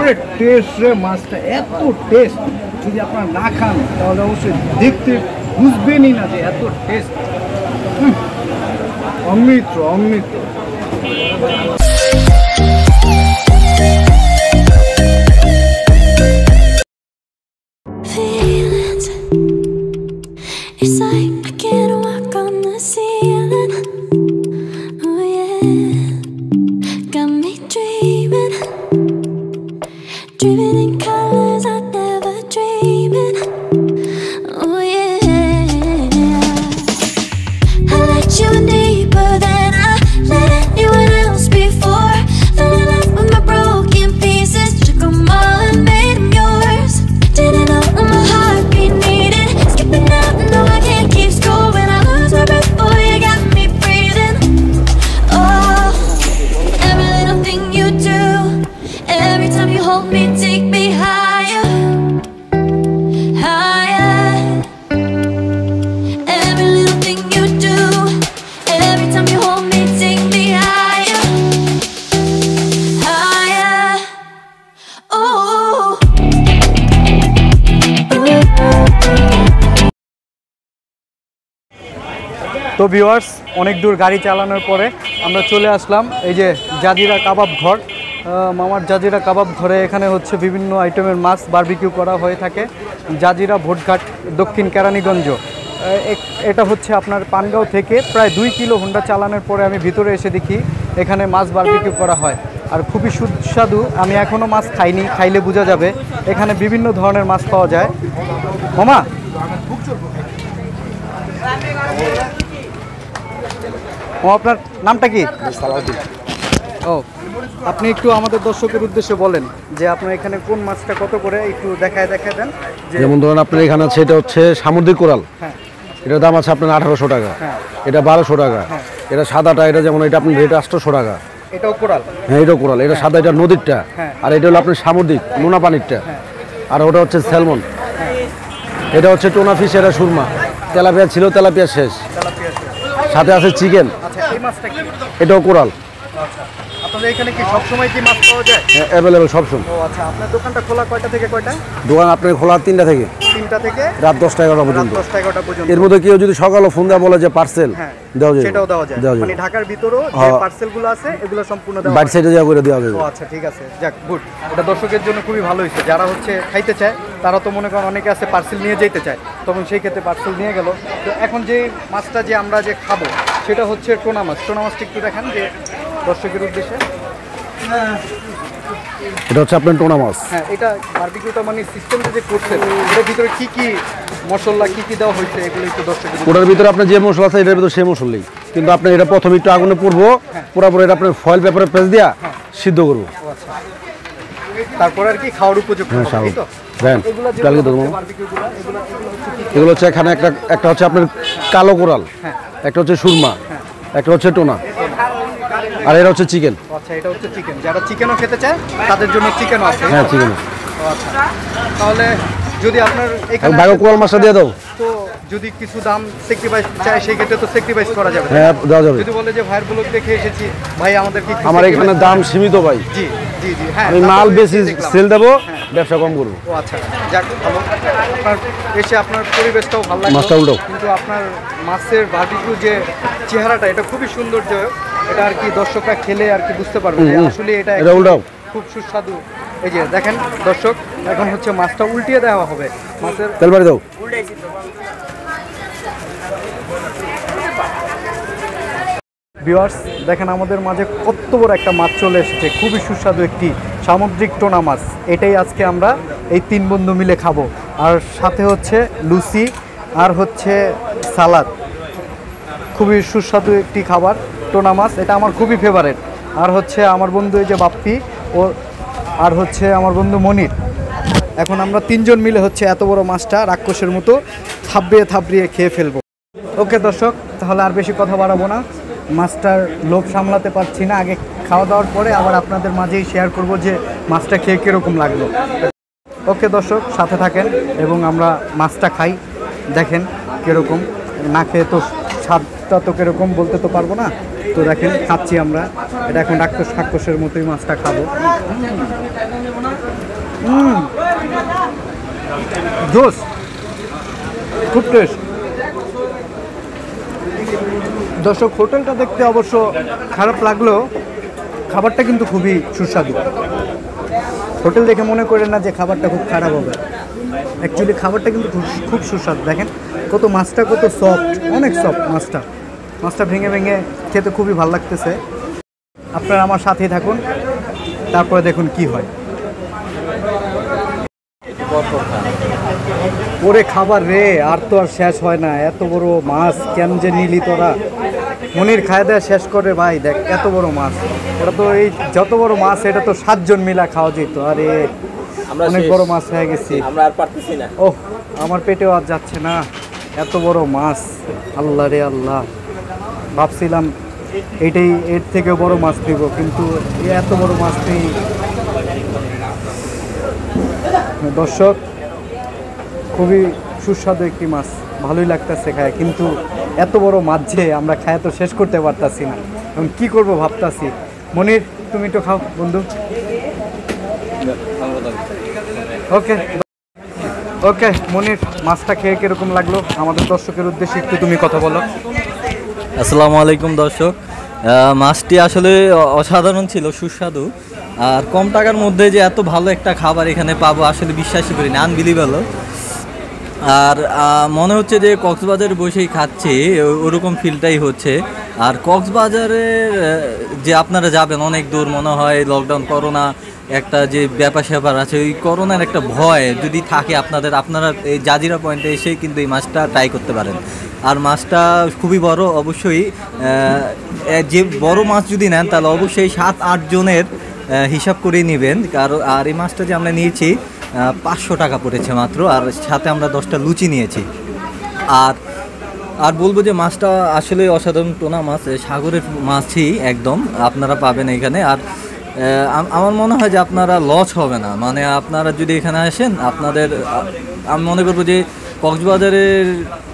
একেবারে টেস্ট রে, মাছটা এত টেস্ট। যদি আপনারা না খান তাহলে অবশ্যই দেখতে বুঝবেনই না যে এত টেস্ট। অমৃত অমৃত। It's like I can't walk on the ceiling. Oh yeah, got me dreaming, dreaming in colors I never dreamed. Oh yeah, I let you in deeper than I let anyone else before. Fell in love with my broken pieces, took them all and made them yours. Didn't know what my heartbeat needed, skipping out, no I can't keep score. When I lose my breath, boy you got me breathing. Oh, every little thing you do, every time you hold me, take me higher, higher. Every little thing you do, every time you hold me, take me higher, higher. Oh. তো viewers, অনেক দূর গাড়ি চালানোর পরে আমরা চলে আসলাম এই যে জাজিরা কাবাব ঘর। মামার জাজিরা কাবাব ঘরে এখানে হচ্ছে বিভিন্ন আইটেমের মাছ বারবিকিউ করা হয়ে থাকে। জাজিরা ভোটঘাট, দক্ষিণ কেরানীগঞ্জ। এটা হচ্ছে আপনার পানগাঁও থেকে প্রায় 2 কিলো হোন্ডা চালানোর পরে আমি ভিতরে এসে দেখি এখানে মাছ বারবিকিউ করা হয়, আর খুবই সুস্বাদু। আমি এখনও মাছ খাইনি, খাইলে বোঝা যাবে। এখানে বিভিন্ন ধরনের মাছ পাওয়া যায়। মামা, আপনার নামটা কি? ও, আপনি একটু আমাদের দর্শকের উদ্দেশ্যে বলেন যে আপনার এখানে কোন মাছটা কত করে একটু দেখায় দেন। যেমন ধরুন আপনার এখানে আছে, এটা হচ্ছে সামুদ্রিক কোরাল। হ্যাঁ, এটার দাম আছে আপনার 1800 টাকা। এটা 1200 টাকা। এটা সাদাটা, এটা যেমন এটা আপনার রেট 800 টাকা। এটাও কোরাল? হ্যাঁ, এটাও কোরাল। এটা সাদা, এটা নদীরটা। আর এটা হলো আপনার সামুদ্রিক নোনা পানিরটা। আর ওটা হচ্ছে স্যালমন। এটা হচ্ছে টোনা ফিশ, এটা সুরমা। তেলাপিয়া ছিল, তেলাপিয়া শেষ। সাথে আছে চিকেন। আচ্ছা, এই মাছটা কি? এটাও কোরাল। আচ্ছা, আপনাদের এখানে কি সব সময় কি মাছ পাওয়া যায়? হ্যাঁ, অ্যাভেলেবল সবসময়। ও আচ্ছা, আপনার দোকানটা খোলা কয়টা থেকে কয়টা? দোকান আপনার খোলা 3টা থেকে রাত 10টা 11টা পর্যন্ত। 10টা 11টা পর্যন্ত। এর মধ্যে কেউ যদি সকালে ফোন দেওয়া বলে যে পার্সেল দেওয়া যায়, সেটাও দেওয়া যায়। মানে ঢাকার ভিতরও যে পার্সেলগুলো আছে এগুলো সম্পূর্ণ দেওয়া বাইট সাইডে দেওয়া করে দেওয়া যায়। ও আচ্ছা, ঠিক আছে, যাক গুড। এটা দর্শকের জন্য খুবই ভালো হয়েছে। যারা হচ্ছে খাইতে চায় তারা তো মনে করেন অনেকে আছে পার্সেল নিয়ে যেতে চায়, তখন সেই ক্ষেত্রে পার্সেল নিয়ে গেল। তো এখন যে মাছটা যে আমরা যে খাবো সেটা হচ্ছে টোনা মাছ। টোনা মাছটা একটু দেখান যে দর্শকের উদ্দেশ্যে। এটা হচ্ছে আপনার টোনা মাছ। হ্যাঁ, এটা বারবিকিউটা মানে সিস্টেমটা যে করছেন, এটার ভিতরে কি কি মশলা কি কি দেওয়া হয়েছে এগুলো একটু দর্শকের। ওটার ভিতরে আপনার যে মশলা আছে এটার ভিতরে সেই মশলাই, কিন্তু আপনার এটা প্রথমে একটু আগুনে পুড়বো, পুরোপুরি এটা আপনার ফয়েল পেপারে পেঁচ দিয়া সিদ্ধ করবো। আচ্ছা, তারপর আর কি খাওয়ার উপযুক্ত হবে, তাই তো? এগুলো হচ্ছে এখানে একটা হচ্ছে আপনার কালো কোরাল, একটা হচ্ছে সুরমা, একটা হচ্ছে টোনা, আর এটা হচ্ছে চিকেন। আচ্ছা, এটা হচ্ছে চিকেন। যারা চিকেনও খেতে চায় তাদের জন্য চিকেনও আছে। হ্যাঁ, চিকেন। আচ্ছা, তাহলে যদি আপনার এখানে ভাগো কোরাল মাছটা দিয়ে দাও, তো যদি কিছু দাম স্যাক্রিফাইস চায় সেই ক্ষেত্রে তো স্যাক্রিফাইস করা যাবে। হ্যাঁ, দেওয়া যাবে। যদি বলে যে ভাইয়ের ব্লগ দেখে এসেছি ভাই আমাদের কি, আমার এখানে দাম সীমিত ভাই। জি জি জি, হ্যাঁ, আমি মাল বেশি সেল দেবো, ব্যবসা কম করবো। ও আচ্ছা, যাক ভালো। আপনার এসে আপনার পরিবেশটাও ভালো লাগে, মাছটা উল্টো। কিন্তু আপনার মাছের বারবিকিউ যে চেহারাটা এটা খুবই সৌন্দর্য। এটা আর কি দর্শকরা খেলে আর কি বুঝতে পারবে যে আসলে এটা উল্টাও খুব সুস্বাদু। এই যে দেখেন দর্শক, এখন হচ্ছে মাছটা উল্টিয়ে দেওয়া হবে। মাছের তেল বাড়ি দাও। ভিউয়ার্স, দেখেন আমাদের মাঝে কত বড় একটা মাছ চলে এসেছে, খুবই সুস্বাদু একটি সামুদ্রিক টোনা মাছ। এটাই আজকে আমরা এই 3 বন্ধু মিলে খাবো। আর সাথে হচ্ছে লুচি আর হচ্ছে সালাদ। খুবই সুস্বাদু একটি খাবার টোনা মাছ, এটা আমার খুবই ফেভারেট। আর হচ্ছে আমার বন্ধু এই যে বাপ্পি ও, আর হচ্ছে আমার বন্ধু মনির। এখন আমরা 3 জন মিলে হচ্ছে এত বড় মাছটা রাক্ষসের মতো থাবড়িয়ে খেয়ে ফেলবো। ওকে দর্শক, তাহলে আর বেশি কথা বাড়াবো না। মাছটার লোভ সামলাতে পারছি না। আগে খাওয়া দাওয়ার পরে আবার আপনাদের মাঝেই শেয়ার করব যে মাছটা খেয়ে কীরকম লাগলো। ওকে দর্শক, সাথে থাকেন এবং আমরা মাছটা খাই, দেখেন কীরকম। না খেয়ে তো স্বাদটা তো কীরকম বলতে তো পারবো না। তো দেখেন খাচ্ছি আমরা, এটা এখন রাক্ষসের মতোই মাছটা খাবো। জোস, খুব টেস্ট। দর্শক, হোটেলটা দেখতে অবশ্য খারাপ লাগলেও খাবারটা কিন্তু খুবই সুস্বাদু। হোটেল দেখে মনে করেন না যে খাবারটা খুব খারাপ হবে, অ্যাকচুয়ালি খাবারটা কিন্তু খুব সুস্বাদু। দেখেন কত মাছটা কত সফট, অনেক সফট মাছটা ভেঙে ভেঙে খেতে খুবই ভালো লাগতেছে। আপনারা আমার সাথেই থাকুন, তারপরে দেখুন কি হয়। ওরে খাবার রে, আর তো আর শেষ হয় না। এত বড় মাছ কেন যে নিলি তোরা? মনির খায় দেয়া শেষ করে ভাই। দেখ এত বড় মাছ, এটা তো এই যত বড় মাছ এটা তো 7 জন মিলা খাওয়া যেত। আরে অনেক বড় মাছ হয়ে গেছি, আমরা আর পারতেছি না। ওহ, আমার পেটেও আর যাচ্ছে না, এত বড় মাছ। আল্লাহ রে আল্লাহ, ভাবছিলাম এটাই এর থেকে বড় মাছ নিব, কিন্তু এত বড় মাছ নেই। দর্শক, খুবই সুস্বাদু একটি মাছ, ভালোই লাগতেছে খায়, কিন্তু এত বড় মাছ যে আমরা খায় তো শেষ করতে পারতাছি না। এখন কী করবো ভাবতাছি। মনির, তুমি তো খাও বন্ধু। ওকে ওকে মনির, মাছটা খেয়ে কিরকম লাগলো আমাদের দর্শকের উদ্দেশ্যে একটু তুমি কথা বলো। আসসালামু আলাইকুম দর্শক। মাছটি আসলে অসাধারণ ছিল, সুস্বাদু। আর কম টাকার মধ্যে যে এত ভালো একটা খাবার এখানে পাবো আসলে বিশ্বাসই করি না, আনবিলিভেবল। আর মনে হচ্ছে যে কক্সবাজারে বসেই খাচ্ছি, ওরকম ফিলটাই হচ্ছে। আর কক্সবাজারের যে আপনারা যাবেন অনেক দূর, মনে হয় লকডাউন করোনা একটা যে ব্যাপার স্যাপার আছে, ওই করোনার একটা ভয় যদি থাকে আপনারা এই জাজিরা পয়েন্টে এসেই কিন্তু এই মাছটা ট্রাই করতে পারেন। আর মাছটা খুবই বড়, অবশ্যই যে বড় মাছ যদি নেন তাহলে অবশ্যই 7-8 জনের হিসাব করেই নেবেন। কারণ আর এই মাছটা যে আমরা নিয়েছি 500 টাকা পড়েছে মাত্র, আর সাথে আমরা 10টা লুচি নিয়েছি। আর বলবো যে মাছটা আসলে অসাধারণ টোনা মাছ, সাগরের মাছই একদম আপনারা পাবেন এখানে। আর আমার মনে হয় যে আপনারা লস হবে না, মানে আপনারা যদি এখানে আসেন আপনাদের, আমি মনে করবো যে কক্সবাজারের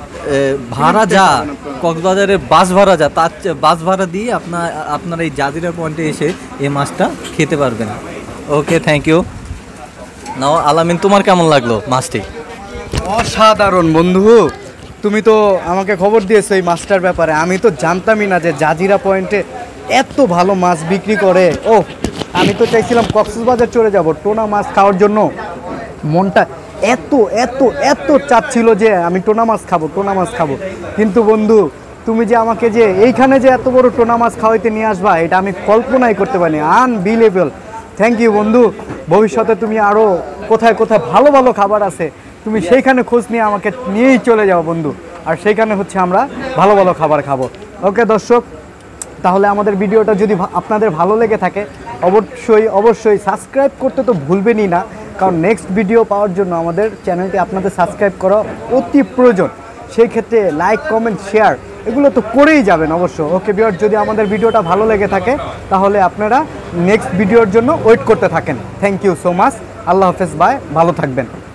কক্সবাজারের বাস ভাড়া যা, তার বাস ভাড়া দিয়ে আপনারা এই জাজিরা পয়েন্টে এসে এই মাছটা খেতে পারবেন। ওকে, থ্যাংক ইউ। নাও আলামিন, তোমার কেমন লাগলো মাছটি? অসাধারণ বন্ধু, তুমি তো আমাকে খবর দিয়েছো এই মাছটার ব্যাপারে, আমি তো জানতামই না যে জাজিরা পয়েন্টে এত ভালো মাছ বিক্রি করে। ও, আমি তো চাইছিলাম কক্সবাজার চলে যাব টোনা মাছ খাওয়ার জন্য। মনটা এত এত এত চাচ্ছিল যে আমি টোনা মাছ খাবো। কিন্তু বন্ধু, তুমি যে আমাকে যে এইখানে যে এত বড় টোনা মাছ খাওয়াইতে নিয়ে আসবা, এটা আমি কল্পনাই করতে পারিনি। আনবিলিভেবল। থ্যাংক ইউ বন্ধু। ভবিষ্যতে তুমি আরও কোথায় কোথায় ভালো ভালো খাবার আছে তুমি সেইখানে খোঁজ নিয়ে আমাকে নিয়েই চলে যাও বন্ধু, আর সেইখানে হচ্ছে আমরা ভালো ভালো খাবার খাবো। ওকে দর্শক, তাহলে আমাদের ভিডিওটা যদি আপনাদের ভালো লেগে থাকে অবশ্যই সাবস্ক্রাইব করতে তো ভুলবেনই না, কারণ নেক্সট ভিডিও পাওয়ার জন্য আমাদের চ্যানেলটি আপনাদের সাবস্ক্রাইব করা অতি প্রয়োজন। সেই ক্ষেত্রে লাইক, কমেন্ট, শেয়ার এগুলো তো করেই যাবেন অবশ্য। ওকে ভিউয়ার, যদি আমাদের ভিডিওটা ভালো লেগে থাকে তাহলে আপনারা নেক্সট ভিডিওর জন্য ওয়েট করতে থাকেন। Thank you so much. আল্লাহ হাফেজ, বাই, ভালো থাকবেন।